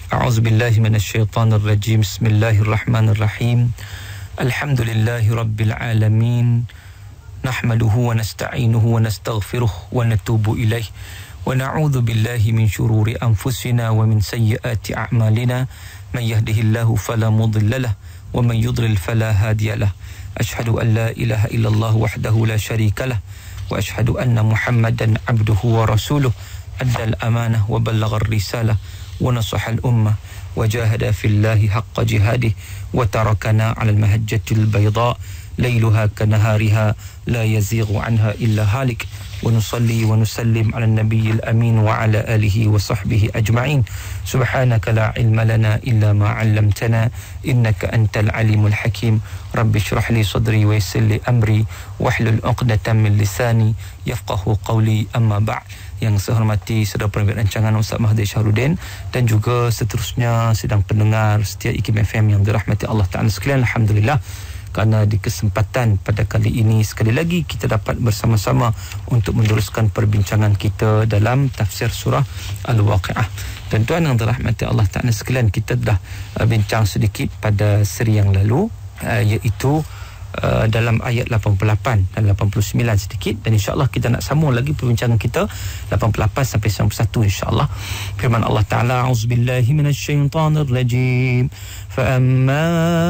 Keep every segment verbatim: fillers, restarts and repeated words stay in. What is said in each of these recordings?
A'udzu billahi minasyaitonir rajim. Bismillahirrahmanirrahim. Alhamdulillahi rabbil alamin. Nahmaduhu wa nasta'inuhu wa nastaghfiruh wa natubu ilaih. Wa na'udzu billahi min syururi anfusina wa min sayyiati a'malina. Man yahdihillahu fala mudilla lahu wa man yudlil fala hadiya lahu. Ashhadu an la ilaha illallah wahdahu la syarika lahu wa ashhadu anna Muhammadan 'abduhu wa rasuluh. Adda al-amanah wa ballagha ar-risalah wa nasaha al-ummah wa jahada fillahi haqqa jihadih wa tarakana 'ala al-mahajjati al-bayda layluha kanahariha la yazighu 'anha illa halik. Wa nusalli wa nusallim 'ala an-nabiyil amin wa 'ala alihi wa sahbihi ajma'in. Subhanaka la ilma lana illa ma 'allamtana innaka antal alimul hakim. Rabbi shrah li sadri wa yassir li amri wahlul 'uqdatam min lisani yafqahu qawli. Amma ba'd. Yang saya hormati saudara penerbit rancangan Ustaz Mahathir Syahruddin dan juga seterusnya sedang pendengar setia I K M F M yang dirahmati Allah Ta'ala sekalian. Alhamdulillah, kerana di kesempatan pada kali ini sekali lagi kita dapat bersama-sama untuk meneruskan perbincangan kita dalam tafsir surah Al-Waqi'ah. Tuan-tuan yang dirahmati Allah Ta'ala sekalian, kita dah uh, bincang sedikit pada seri yang lalu, uh, iaitu Uh, dalam ayat lapan puluh lapan dan lapan puluh sembilan sedikit, dan insya-Allah kita nak sambung lagi perbincangan kita lapan puluh lapan sampai sembilan puluh satu insya-Allah. Firman Allah Taala, auzubillahi minasyaitonir rajim. Fa amma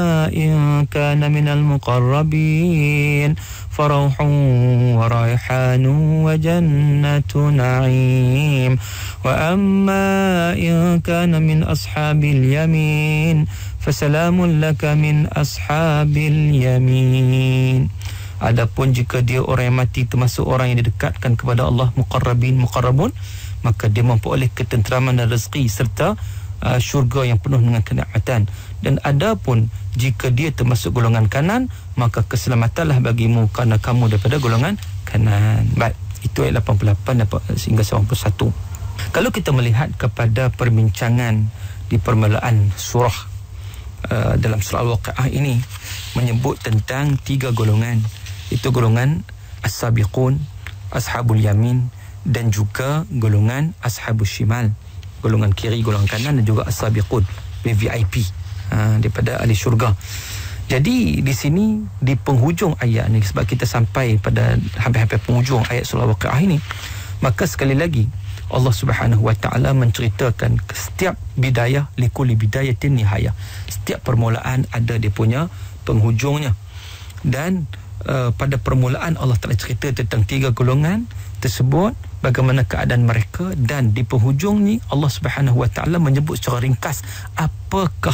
in kana minal muqarrabin farauhun wa raihanun wa jannatu na'im. Wa amma in kana min ashabil yamin fasalamun laka min ashabil yamin. Adapun jika dia orang yang mati termasuk orang yang didekatkan kepada Allah, muqarrabin, muqarrabun, maka dia memperoleh ketenteraman dan rezeki serta uh, syurga yang penuh dengan kenikmatan. Dan adapun jika dia termasuk golongan kanan, maka keselamatanlah bagimu kerana kamu daripada golongan kanan. Baik, itu ayat lapan puluh lapan sehingga sembilan puluh satu. Kalau kita melihat kepada perbincangan di permulaan surah Uh, dalam surah Al-Waqi'ah ini menyebut tentang tiga golongan, itu golongan as-sabiqun, ashabul yamin, dan juga golongan ashabul shimal, golongan kiri, golongan kanan, dan juga as-sabiqun, V V I P uh, daripada ahli syurga. Jadi di sini di penghujung ayat ni, sebab kita sampai pada hampir-hampir penghujung ayat surah Al-Waqi'ah ini, maka sekali lagi Allah Subhanahu wa taala menceritakan setiap bidayah likulli bidayatin nihayah. Setiap permulaan ada dia punya penghujungnya. Dan uh, pada permulaan Allah Taala cerita tentang tiga golongan tersebut, bagaimana keadaan mereka, dan di penghujung ni Allah Subhanahu wa taala menyebut secara ringkas apakah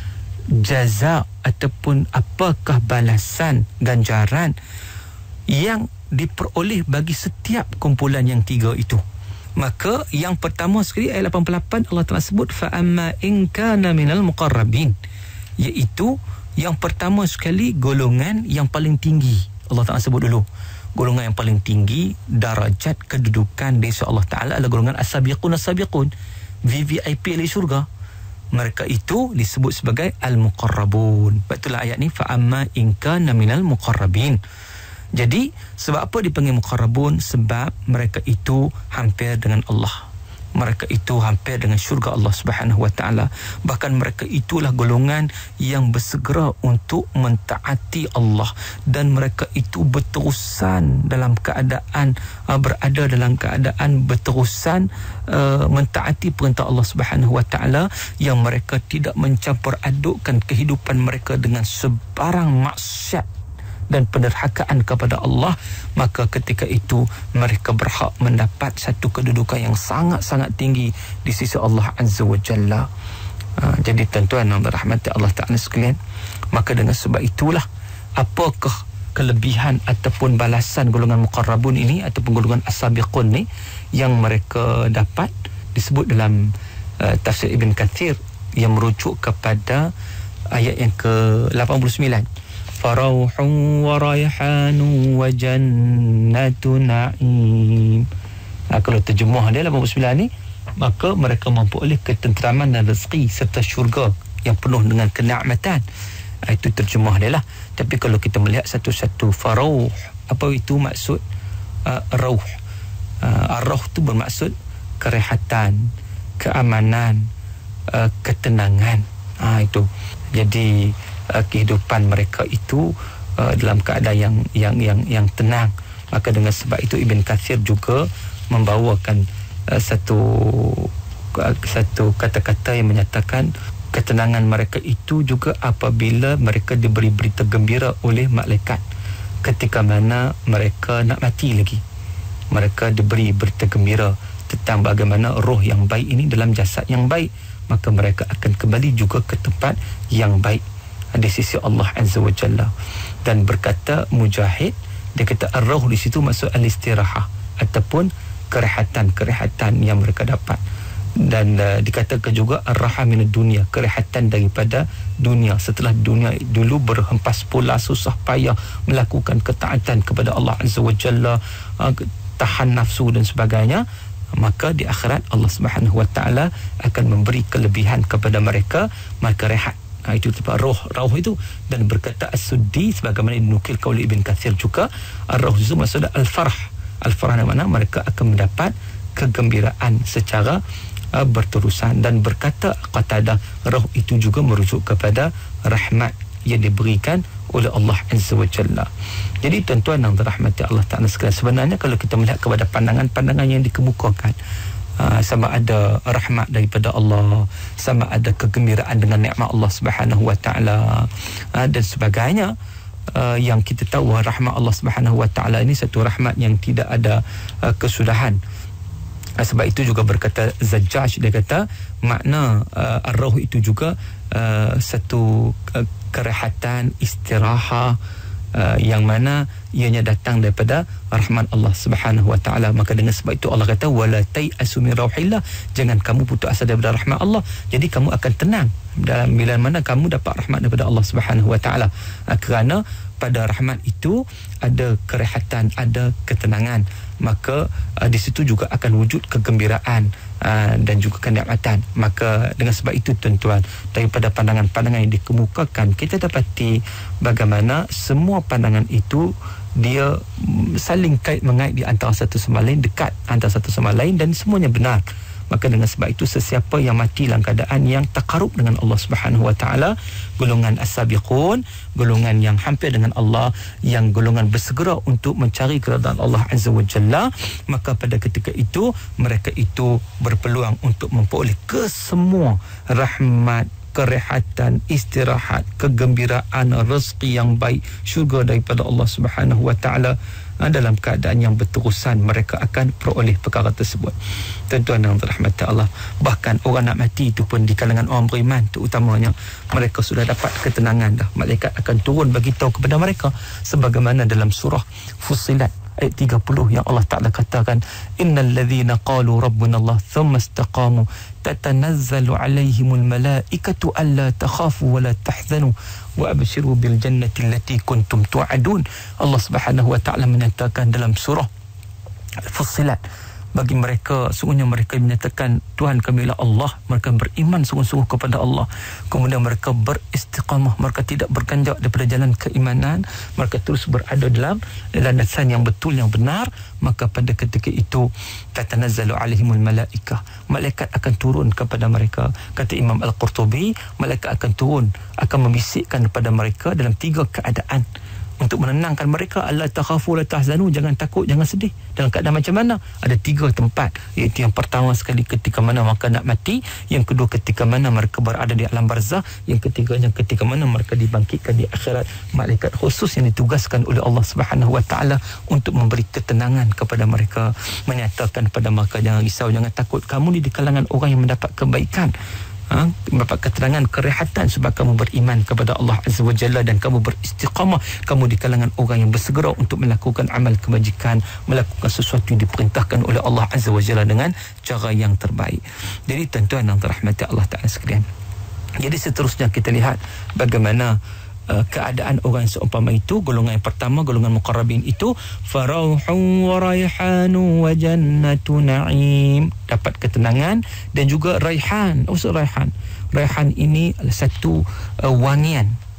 jaza ataupun apakah balasan ganjaran yang diperoleh bagi setiap kumpulan yang tiga itu. Maka yang pertama sekali ayat lapan puluh lapan Allah Taala sebut fa amma in kana minal muqarrabin, iaitu yang pertama sekali golongan yang paling tinggi. Allah Taala sebut dulu golongan yang paling tinggi darajat kedudukan di sisi Allah Taala adalah golongan as-sabiqun as-sabiqun, V V I P ahli syurga. Mereka itu disebut sebagai al-muqarrabun. Betul ayat ni, fa amma in kana minal muqarrabin. Jadi sebab apa dipanggil muqarrabun? Sebab mereka itu hampir dengan Allah, mereka itu hampir dengan syurga Allah Subhanahu wa taala. Bahkan mereka itulah golongan yang bersegera untuk mentaati Allah, dan mereka itu berterusan dalam keadaan uh, berada dalam keadaan berterusan uh, mentaati perintah Allah Subhanahu wa taala, yang mereka tidak mencampur adukkan kehidupan mereka dengan sebarang maksiat dan penderhakaan kepada Allah. Maka ketika itu mereka berhak mendapat satu kedudukan yang sangat-sangat tinggi di sisi Allah Azza wa Jalla. Ha, jadi tuan-tuan yang dirahmati Allah Ta'ala sekalian, maka dengan sebab itulah apakah kelebihan ataupun balasan golongan muqarrabun ini ataupun golongan as-sabiqun ni yang mereka dapat, disebut dalam uh, tafsir Ibn Kathir yang merujuk kepada ayat yang ke lapan puluh sembilan. Farauhun wa raihanun wa jannatu na'im. Ha, kalau terjemah dia lapan puluh sembilan ni, maka mereka memperoleh ketenteraman dan rezeki serta syurga yang penuh dengan kenikmatan. Ha, itu terjemah dia lah. Tapi kalau kita melihat satu-satu, farauh, apa itu maksud uh, rauh? Uh, ar-rauh tu bermaksud kerehatan, keamanan, uh, ketenangan. Ha, itu. Jadi uh, kehidupan mereka itu uh, dalam keadaan yang yang yang yang tenang. Maka dengan sebab itu Ibn Kathir juga membawakan uh, satu uh, satu kata-kata yang menyatakan ketenangan mereka itu juga apabila mereka diberi berita gembira oleh malaikat ketika mana mereka nak mati lagi. Mereka diberi berita gembira tentang bagaimana roh yang baik ini dalam jasad yang baik, maka mereka akan kembali juga ke tempat yang baik di sisi Allah Azza wa Jalla. Dan berkata Mujahid, dia kata ar-ruh di situ maksud al-istirahah ataupun kerehatan-kerehatan yang mereka dapat. Dan uh, dikatakan juga ar-raha minad dunia, kerehatan daripada dunia. Setelah dunia dulu berhempas pula susah payah melakukan ketaatan kepada Allah Azza wa Jalla, uh, tahan nafsu dan sebagainya, maka di akhirat Allah Subhanahu wa taala akan memberi kelebihan kepada mereka, mereka rehat. Ha, itu tempat roh, roh itu. Dan berkata As-Suddi sebagaimana dinukilkan oleh Ibn Kathir juga, ar-roh itu maksudnya al-farah. Al-farah di mana mereka akan mendapat kegembiraan secara uh, berterusan. Dan berkata Qatadah, roh itu juga merujuk kepada rahmat yang diberikan oleh Allah Azza wa Jalla. Jadi tuan-tuan yang dirahmati Allah Ta'ala sekalian, sebenarnya kalau kita melihat kepada pandangan-pandangan yang dikemukakan, uh, sama ada rahmat daripada Allah, sama ada kegembiraan dengan nikmat Allah Subhanahu wa Ta'ala, uh, dan sebagainya, uh, yang kita tahu rahmat Allah Subhanahu wa Ta'ala ini satu rahmat yang tidak ada uh, kesudahan. Uh, sebab itu juga berkata Zajjaj, dia kata makna uh, ar-ruh itu juga uh, satu uh, kerehatan, istirahat, uh, yang mana ianya datang daripada rahmat Allah Subhanahu wa Ta'ala. Maka dengan sebab itu Allah kata wala tai'asu min rauhillah, jangan kamu putus asa daripada rahmat Allah. Jadi kamu akan tenang dalam bila mana kamu dapat rahmat daripada Allah Subhanahu wa Ta'ala, uh, kerana pada rahmat itu ada kerehatan, ada ketenangan. Maka uh, di situ juga akan wujud kegembiraan uh, dan juga kenikmatan. Maka dengan sebab itu tuan-tuan, daripada pandangan-pandangan yang dikemukakan, kita dapati bagaimana semua pandangan itu dia saling kait mengait di antara satu sama lain, dekat antara satu sama lain, dan semuanya benar. Maka dengan sebab itu sesiapa yang mati dalam keadaan yang takarub dengan Allah Subhanahu wa Ta'ala, golongan as-sabiqun, golongan yang hampir dengan Allah, yang golongan bersegera untuk mencari keridaan Allah Azza wa Jalla, maka pada ketika itu mereka itu berpeluang untuk memperoleh kesemua rahmat, kerehatan, istirahat, kegembiraan, rezeki yang baik, syurga daripada Allah Subhanahu wa Ta'ala. Dalam keadaan yang berterusan mereka akan peroleh perkara tersebut. Tuan-tuan yang dirahmati Allah, bahkan orang nak mati itu pun di kalangan orang beriman terutamanya, mereka sudah dapat ketenangan dah. Malaikat akan turun bagi tahu kepada mereka, sebagaimana dalam surah Fussilat ayat tiga puluh yang Allah Ta'ala katakan, innal ladzina qalu rabbuna Allah thumma istaqamu tatanazzalu alaihimul malaikatu alla takhafu wa la tahzanu wa abshiru bil jannati allati kuntum tu'adun. Allah Subhanahu wa Ta'ala menyatakan dalam surah Fussilat, bagi mereka, sungguhnya mereka menyatakan Tuhan kami ialah Allah, mereka beriman sungguh-sungguh kepada Allah, kemudian mereka beristiqamah, mereka tidak berganjak daripada jalan keimanan, mereka terus berada dalam landasan yang betul, yang benar. Maka pada ketika itu tatanazzalu alaihimul malaikah, malaikat akan turun kepada mereka. Kata Imam Al-Qurtubi, malaikat akan turun, akan membisikkan kepada mereka dalam tiga keadaan untuk menenangkan mereka. Allah takhafu la tahzanu, jangan takut, jangan sedih. Dalam keadaan macam mana? Ada tiga tempat, iaitu yang pertama sekali ketika mana mereka nak mati, yang kedua ketika mana mereka berada di alam barzah, yang ketiganya ketika mana mereka dibangkitkan di akhirat. Malaikat khusus yang ditugaskan oleh Allah Subhanahu wa Ta'ala untuk memberi ketenangan kepada mereka, menyatakan kepada mereka jangan risau, jangan takut, kamu ni di kalangan orang yang mendapat kebaikan, Ha, mendapat keterangan, kerehatan sebab kamu beriman kepada Allah Azza wa Jalla dan kamu beristiqamah, kamu di kalangan orang yang bersegera untuk melakukan amal kebajikan, melakukan sesuatu yang diperintahkan oleh Allah Azza wa Jalla dengan cara yang terbaik. Jadi tuan-tuan yang dirahmati Allah Ta'ala sekalian, jadi seterusnya kita lihat bagaimana Uh, keadaan orang seumpama itu. Golongan yang pertama, golongan muqarrabin itu farauhun wa raihanu wa jannatu na'im, dapat ketenangan dan juga raihan. Maksud raihan, raihan ini satu uh, wangian,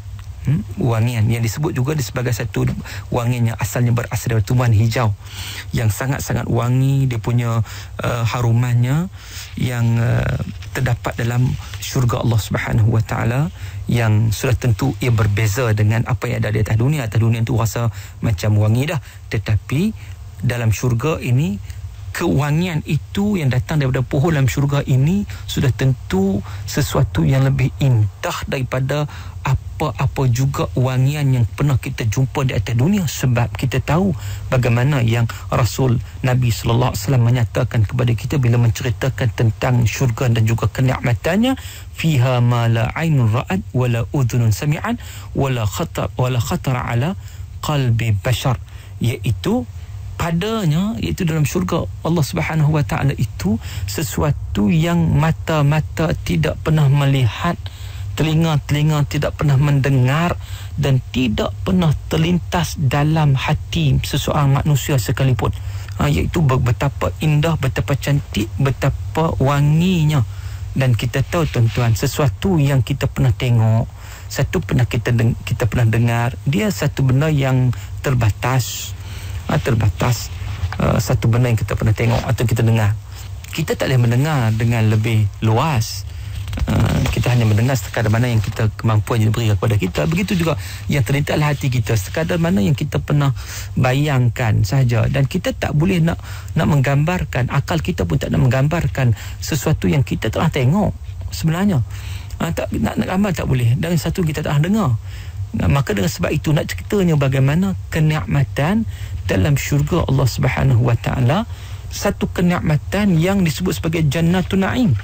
hmm, wangian yang disebut juga sebagai satu wangian yang asalnya berasal dari tumbuhan hijau yang sangat-sangat wangi. Dia punya uh, harumannya yang uh, terdapat dalam syurga Allah Subhanahu Wa Taala, yang sudah tentu ia berbeza dengan apa yang ada di atas dunia. Atas dunia itu rasa macam wangi dah, tetapi dalam syurga ini, kewangian itu yang datang daripada pohon dalam syurga ini sudah tentu sesuatu yang lebih indah daripada apa-apa juga wangian yang pernah kita jumpa di atas dunia. Sebab kita tahu bagaimana yang Rasul Nabi sallallahu alaihi wasallam menyatakan kepada kita bila menceritakan tentang syurga dan juga kenikmatannya, fiha ma la ainun ra'at wala udhunun sami'an wala khatar wala khatar ala qalbi bashar, iaitu padanya, iaitu dalam syurga Allah Subhanahu Wa Taala itu sesuatu yang mata-mata tidak pernah melihat, telinga-telinga tidak pernah mendengar, dan tidak pernah terlintas dalam hati seseorang manusia sekalipun. Ha, iaitu betapa indah, betapa cantik, betapa wanginya. Dan kita tahu tuan-tuan, sesuatu yang kita pernah tengok, satu pernah kita deng- kita pernah dengar, dia satu benda yang terbatas. Ha, terbatas uh, satu benda yang kita pernah tengok atau kita dengar. Kita tak boleh mendengar dengan lebih luas. Uh, kita hanya mendengar sekadar mana yang kita kemampuan yang diberi kepada kita. Begitu juga yang terlintas dalam hati kita, sekadar mana yang kita pernah bayangkan saja. Dan kita tak boleh nak nak menggambarkan, akal kita pun tak nak menggambarkan sesuatu yang kita telah tengok sebenarnya. Uh, tak, nak, nak gambar tak boleh, dan satu kita tak dengar. Nah, maka dengan sebab itu nak ceritanya bagaimana kenikmatan dalam syurga Allah Subhanahu Wa Taala, satu kenikmatan yang disebut sebagai Jannatun Na'im,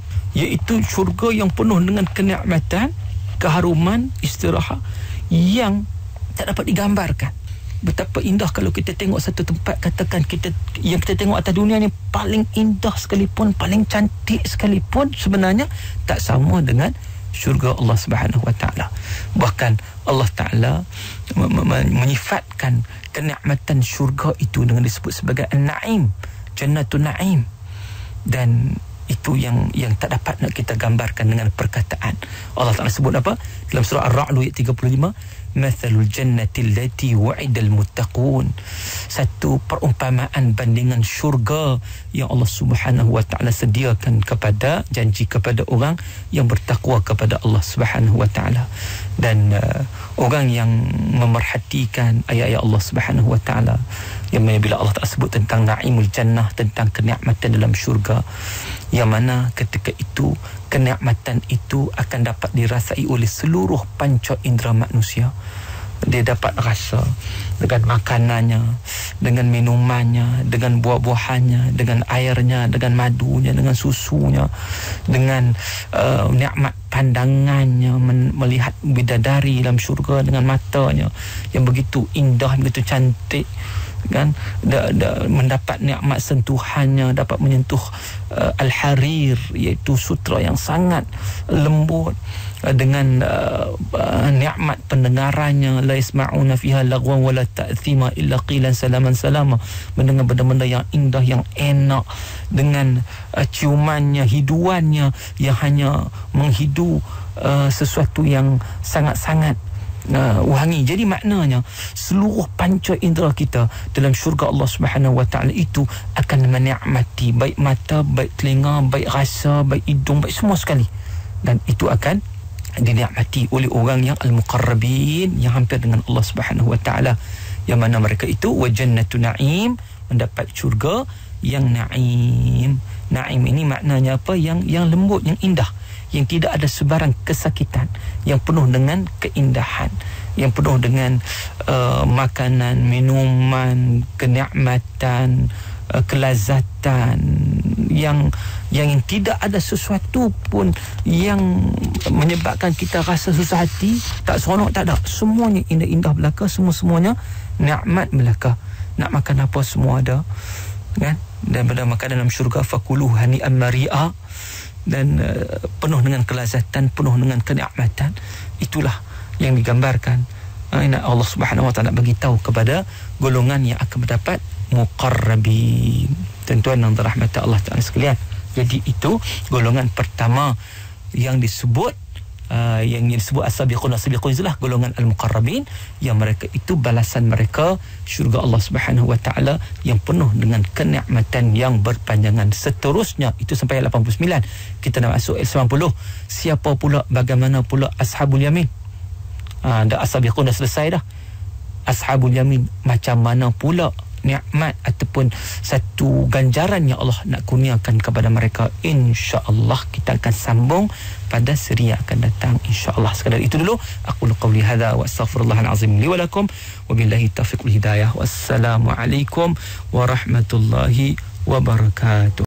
iaitu syurga yang penuh dengan kenikmatan, keharuman, istirahat yang tak dapat digambarkan. Betapa indah kalau kita tengok satu tempat, katakan kita yang kita tengok atas dunia ni paling indah sekalipun, paling cantik sekalipun, sebenarnya tak sama dengan syurga Allah Subhanahu Wa Taala. Bahkan Allah Taala menyifatkan kenikmatan syurga itu dengan disebut sebagai An-Na'im, Jannatun Na'im. Dan itu yang yang tak dapat nak kita gambarkan dengan perkataan. Allah Taala sebut apa dalam surah Ar-Ra'd ayat tiga puluh lima, mathalul jannati allati wa'idal muttaqun, satu perumpamaan bandingan syurga yang Allah Subhanahu Wa Taala sediakan kepada, janji kepada orang yang bertakwa kepada Allah Subhanahu Wa Taala. Dan uh, orang yang memerhatikan ayat-ayat Allah Subhanahu Wa Taala, yang mana bila Allah Taala sebut tentang na'imul jannah, tentang kenikmatan dalam syurga, yang mana ketika itu kenikmatan itu akan dapat dirasai oleh seluruh panca indera manusia. Dia dapat rasa dengan makanannya, dengan minumannya, dengan buah-buahannya, dengan airnya, dengan madunya, dengan susunya, dengan uh, nikmat pandangannya, men- melihat bidadari dalam syurga dengan matanya yang begitu indah, begitu cantik, kan, da, da, mendapat nikmat sentuhannya, dapat menyentuh uh, al-harir, iaitu sutra yang sangat lembut, uh, dengan uh, uh, nikmat pendengarannya, la yasma'una fiha lagwan wala ta'thima illa qilan salaman salama, mendengar benda-benda yang indah, yang enak, dengan uh, ciumannya, hiduannya yang hanya menghidu uh, sesuatu yang sangat-sangat Uh, wangi. Jadi maknanya seluruh panca indera kita dalam syurga Allah Subhanahu Wa Taala itu akan menikmati, baik mata, baik telinga, baik rasa, baik hidung, baik semua sekali. Dan itu akan dinikmati oleh orang yang al-muqarrabin, yang hampir dengan Allah Subhanahu Wa Taala, yang mana mereka itu wa jannatun na'im, mendapat syurga yang na'im. Na'im ini maknanya apa? Yang yang lembut, yang indah, yang tidak ada sebarang kesakitan, yang penuh dengan keindahan, yang penuh dengan uh, makanan, minuman, kenikmatan, uh, kelazatan, yang yang tidak ada sesuatu pun yang menyebabkan kita rasa susah hati, tak seronok, tak ada. Semuanya indah-indah belaka, semua-semuanya nikmat belaka. Nak makan apa semua ada, kan? Dan pada makanan dalam syurga fakuluh hani'an mari'a, dan uh, penuh dengan kelazatan, penuh dengan kenikmatan. Itulah yang digambarkan. uh, Allah Subhanahu Wa Taala bagi tahu kepada golongan yang akan mendapat muqarrabin. Tuan-tuan yang dirahmati Allah Taala sekalian, jadi itu golongan pertama yang disebut Uh, yang disebut as-sabiqun as-sabiqun itulah golongan al-muqarrabin, yang mereka itu balasan mereka syurga Allah Subhanahu wa taala yang penuh dengan kenikmatan yang berpanjangan. Seterusnya itu sampai ayat lapan puluh sembilan. Kita nak masuk ayat sembilan puluh. Siapa pula, bagaimana pula ashabul yamin? Ah, dah as-sabiqun dah selesai dah. Ashabul yamin macam mana pula nikmat ataupun satu ganjaran yang Allah nak kurniakan kepada mereka, insya-Allah kita akan sambung pada seri yang akan datang, insya-Allah. Sekadar itu dulu, aku qauli hadza wa astaghfirullahal azim li wa lakum wa billahi taufiq wal hidayah. Wassalamualaikum warahmatullahi wabarakatuh.